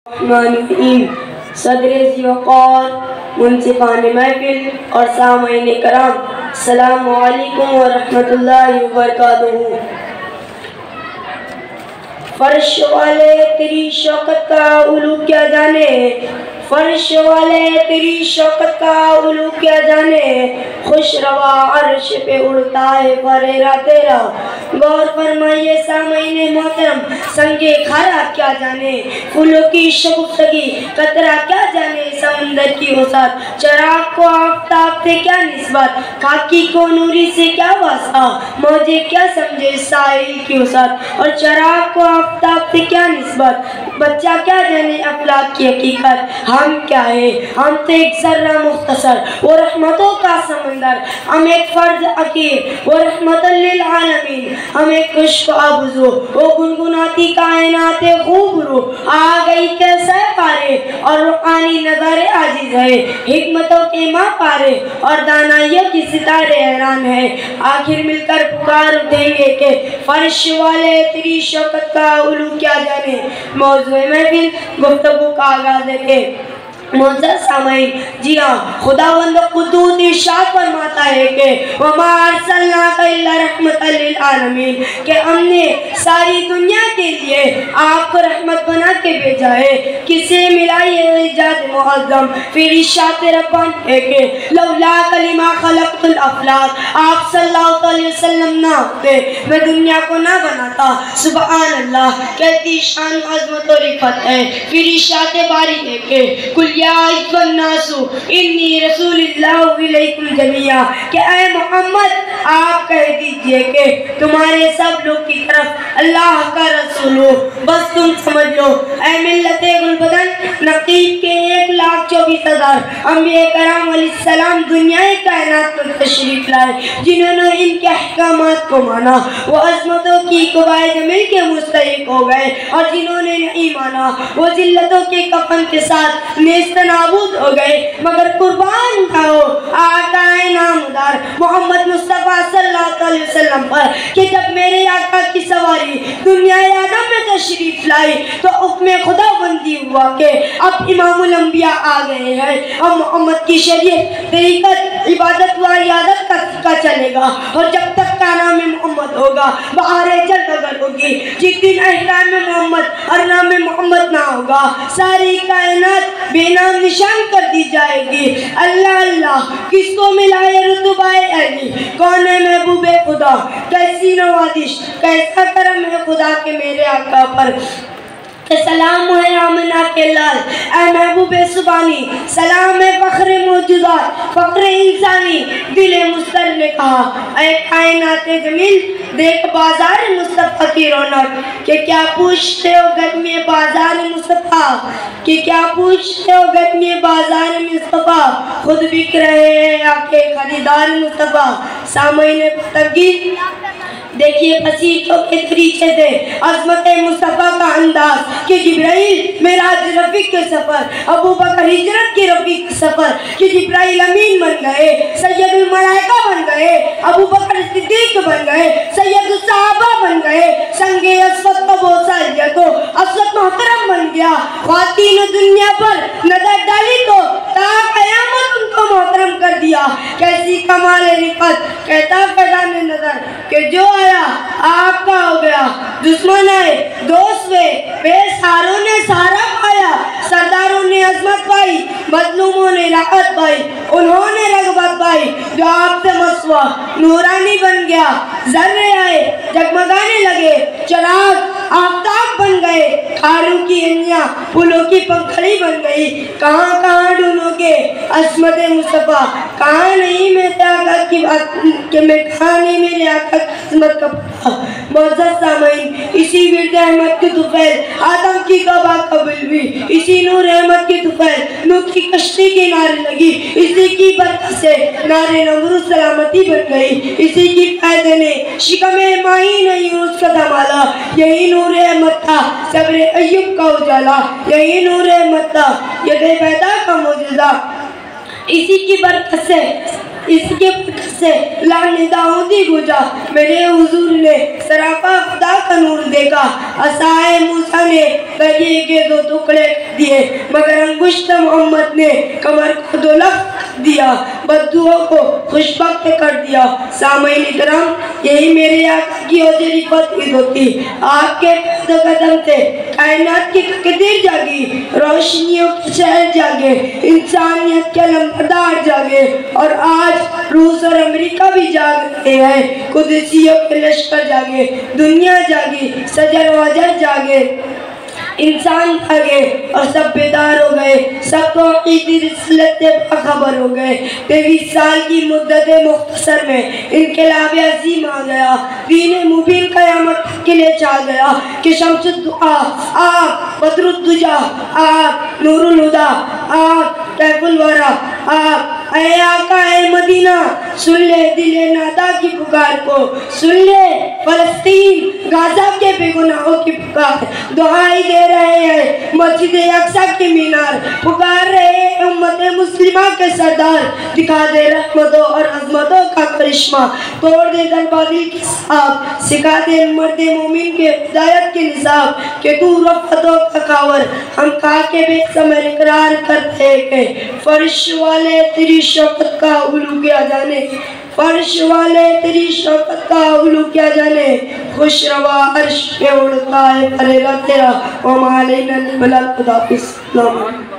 الرحیم صدر ذی وقار منصفان محفل اور سامعین کرام، السلام علیکم ورحمۃ اللہ وبرکاتہ۔ فرش والے تیری شوکت کا علو کیا جانے، فرش والے تیری شوکت کا علو کیا جانے، خوش روا عرش پہ اڑتا ہے فریرہ تیرا۔ غور فرمائیے سامعین محترم، سنگے کھارا کیا جانے، پھولوں کی شگفتگی، قطرہ کیا جانے سمندر کی وسعت، چراغ کو آفتاب سے کیا نسبت، خاکی کو نوری سے کیا واسطہ، موجے کیا سمجھے ساحل کی وسعت، اور چراغ کو آفتاب سے کیا نسبت، بچہ کیا جانے افلاک کی حقیقت۔ ہم کیا ہے، ہم تو ایک ذرہ مختصر، وہ رحمتوں کا سمندر، ہم ایک فرد عقیر، وہ رحمت للعالمین، ہم ایک خشک آبزو، وہ گنگناتی کائنات خوب رو، آ گئی کیسے پارے اور روحانی نظارے عاجز ہے، حکمتوں کے ماں پارے اور دانائیوں کی ستارے حیران ہے، آخر مل کر پکار اٹھیں گے کہ فرش والے تیری شوکت کا علو کیا جانے۔ موضوع محفل گفتگو کا آغاز ہے کہ معزز سامعین، جی ہاں، خداوند قدوس ارشاد فرماتا ہے کہ وَمَا أَرْسَلْنَاكَ إِلَّا رَحْمَةً لِلْعَالَمِينَ، کہ ہم نے ساری دنیا کے لیے آپ کو رحمت بنا کے بھیجا ہے۔ کسے ملا یہ اعجاز معظم؟ پھر ارشاد ربانی ہے کہ لولاک لما خلقت الافلاک، آپ صلی اللہ علیہ وسلم نہ ہوتے میں دنیا کو نہ بناتا۔ سبحان اللہ، کیسی شان عظمت و رفعت ہے۔ پھر ارشاد باری ہے کہ کل یا ایھا الناس انی رسول اللہ الیکم جمیعا، کہ اے محمد آپ کہہ دیجئے کہ تمہارے سب لوگ کی طرف اللہ کا رسول ہو، بس تم سمجھ لو۔ اے ملت گلبدن نقیب کے 1,24,000 انبیاء کرام علیہ السلام دنیا کائنات پر تشریف لائے، جنہوں نے ان کے احکامات کو مانا، وہ عظمتوں کی قواعد مل کے مستحق ہو گئے، اور جنہوں نے نہیں مانا وہ ذلتوں کے کفن کے ساتھ نیست نابود ہو گئے۔ مگر قربان جاؤ آقا نامدار محمد مصطفیٰ صلی اللہ علیہ وسلم پر کہ جب میرے آقا کی سواری دنیا آدم میں تشریف لائی تو حکم خدا بندی ہوا کہ اب امام الانبیاء آ گئے ہیں، اب محمد کی شریعت طریقت عبادت و عیادت کا چلے گا، اور جب تک کا نام محمد ہوگا بہار جلد اگر ہوگی، جس دن احکام محمد اور نام محمد نہ ہوگا ساری کائنات بے نام نشان کر دی جائے گی۔ اللہ اللہ، کس کو ملا ہے رتبہ علی، کون ہے محبوب خدا، کیسی نوازش، کیسا کرم ہے خدا کے میرے آقا پر، کہ سلام ہے آمنہ کے لال، اے محبوب سبحانی، سلام ہے فخر موجودات، فخر انسانی، دل مستر نے کہا اے کائنات جمیل دیکھ بازار مصطفیٰ کی رونق، کہ کیا پوچھتے ہو گدمی بازار مصطفیٰ، کہ کیا پوچھتے ہو گدمی بازار مصطفیٰ، خود بک رہے ہیں آکے خریدار مصطفیٰ۔ سامعین تنگیر دیکھیے پسیٹوں کے طریقے سے عظمت مصطفیٰ کا انداز، کہ جبرائیل معراج رفیق کے سفر، ابو بکر ہجرت کی رفیق سفر، کہ جبرائیل امین بن گئے، سید الملائکہ بن گئے، ابو بکر صدیق بن گئے، سید الصحابہ بن گئے، سنگ اسود کا بوسہ لیا تو اسود محترم بن گیا، خواتین دنیا پر نظر ڈالی تو تا قیامت ان کو محترم کر دیا۔ کیسی کمال رفعت، کہتا فیضان نظر کہ جو آیا آپ کا ہو گیا، دشمن آئے دوست ہوئے، بے سہاروں نے سہارا پایا، سرداروں نے عظمت پائی، مظلوموں نے راحت پائی، انہوں نے رغبت پائی، جو آپ سے مسوا نورانی بن گیا، ذرے آئے جگمگانے لگے، چراغ آفتاب بن گئے، کھاروں کی انیاں پھولوں کی پنکھڑی بن گئی۔ کہاں کہاں ڈھونڈو گے عظمت مصطفیٰ، کہاں نہیں میرے آقا کی بات، کہ میں کہاں نہیں میرے آقا کی عظمت کا پتہ۔ معزز سامعین، اسی ورد احمد کی طفیل آدم کی گواہ قبول ہوئی، اسی نور احمد کی طفیل نوح کی کشتی کی نعرے لگی، اسی کی برکت سے نعرے نمرود سلامتی بن گئی، اسی کی فائدے نے شکم ماہی نے یونس کا دھمالا، یہی نور احمد تھا صبر ایوب کا اجالا، یہی نور احمد تھا ید بیدا کا معجزہ، اسی کی برکت سے اس کے برکت سے لانے داؤدی گوجا، میرے حضور نے سراپا خدا کا نور دیکھا، عصائے موسیٰ نے دریا کے دو ٹکڑے دیے، مگر انگشت محمد نے کمر کو دولت دیا، بددعاؤں کو خوشبخت کر دیا۔ سامعین اکرام، یہی میرے آقا کی حضوری فتح ہوتی، آپ کے قدم سے کائنات کی تقدیر جاگی، روشنیوں کے شہر جاگے، انسانیت کے علمبردار جاگے، اور آج روس اور امریکہ بھی جاگتے ہیں، قدسیوں کے لشکر جاگے، دنیا جاگی، شجر و حجر جاگے، انسان جاگے اور سب بیدار ہو گئے، سب توحیدی رسالت سے باخبر ہو گئے۔ 23 سال کی مدت مختصر میں انقلاب عظیم آ گیا، دین مبین قیامت کے لیے چھا گیا کہ شمس الدعا آپ، بدر الدجا آپ، نور الہدا آپ، طیف الورا آپ، اے آقا اے مدینہ، سن لے دل نادا کی پکار کو، سن لے فلسطین غازہ کے بے گناہوں کی پکار، دعائی دے رہے ہیں مسجد اقصی کی مینار، پکار رہے ہیں امت مسلمہ کے سردار، دکھا دے رحمتوں اور عظمتوں کا کرشمہ، توڑ دے دروازے کی صاحب، سکھا دے مرد مومن کے ہدایت کے نصاب، کہ تو رفتوں کا کاور، ہم خاک بے ثمر اقرار کرتے کہ فرش والے تیری شوقت کا علو کیا جانے، فرش والے تیری شوقت کا علو کیا جانے، خوش روا عرش پہ اڑتا ہے پرے گا تیرا، وما علینا البلاغ، خدا حافظ۔